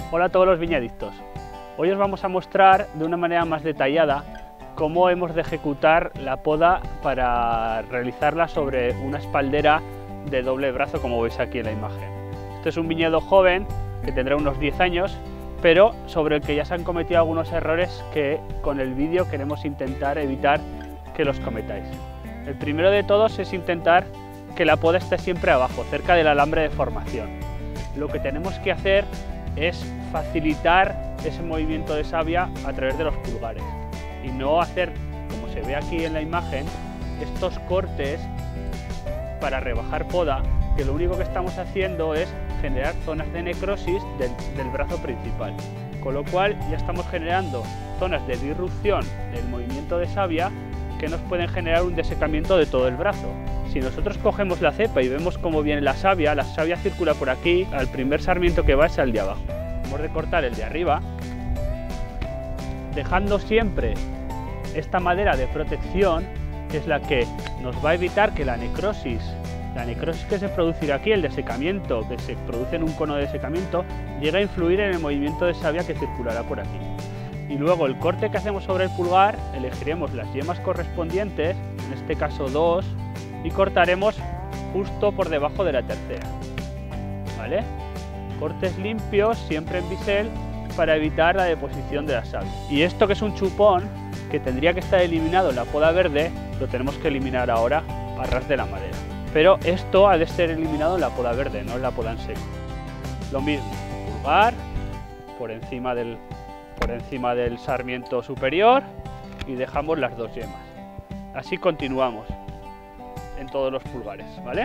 Hola a todos los viñadictos. Hoy os vamos a mostrar de una manera más detallada cómo hemos de ejecutar la poda para realizarla sobre una espaldera de doble brazo, como veis aquí en la imagen. Este es un viñedo joven que tendrá unos 10 años, pero sobre el que ya se han cometido algunos errores que con el vídeo queremos intentar evitar que los cometáis. El primero de todos es intentar que la poda esté siempre abajo, cerca del alambre de formación. Lo que tenemos que hacer es facilitar ese movimiento de savia a través de los pulgares y no hacer, como se ve aquí en la imagen, estos cortes para rebajar poda, que lo único que estamos haciendo es generar zonas de necrosis del brazo principal, con lo cual ya estamos generando zonas de disrupción del movimiento de savia que nos pueden generar un desecamiento de todo el brazo. Si nosotros cogemos la cepa y vemos cómo viene la savia circula por aquí, al primer sarmiento que va es al de abajo. Vamos a cortar el de arriba, dejando siempre esta madera de protección, que es la que nos va a evitar que la necrosis que se producirá aquí, el desecamiento que se produce en un cono de desecamiento, llegue a influir en el movimiento de savia que circulará por aquí. Y luego el corte que hacemos sobre el pulgar, elegiremos las yemas correspondientes, en este caso 2, y cortaremos justo por debajo de la tercera, ¿vale? Cortes limpios, siempre en bisel, para evitar la deposición de la savia. Y esto, que es un chupón que tendría que estar eliminado en la poda verde, lo tenemos que eliminar ahora a ras de la madera. Pero esto ha de ser eliminado en la poda verde, no en la poda en seco. Lo mismo, pulgar por encima del sarmiento superior y dejamos las dos yemas. Así continuamos en todos los pulgares, ¿vale?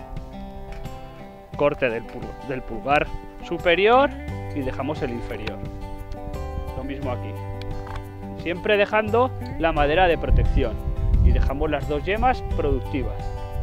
Corte del pulgar superior y dejamos el inferior. Lo mismo aquí. Siempre dejando la madera de protección y dejamos las dos yemas productivas.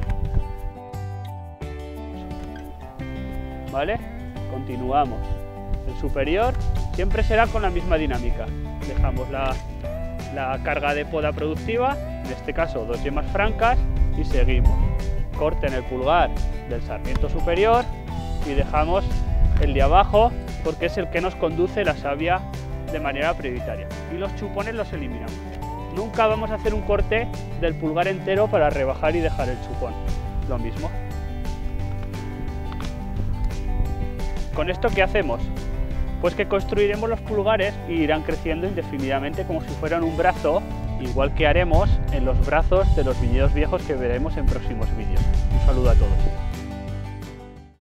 ¿Vale? Continuamos. El superior siempre será con la misma dinámica. Dejamos la carga de poda productiva, en este caso dos yemas francas, y seguimos. Corte en el pulgar del sarmiento superior y dejamos el de abajo porque es el que nos conduce la savia de manera prioritaria. Y los chupones los eliminamos. Nunca vamos a hacer un corte del pulgar entero para rebajar y dejar el chupón. Lo mismo. ¿Con esto qué hacemos? Pues que construiremos los pulgares y irán creciendo indefinidamente como si fueran un brazo, igual que haremos en los brazos de los viñedos viejos que veremos en próximos vídeos. Un saludo a todos.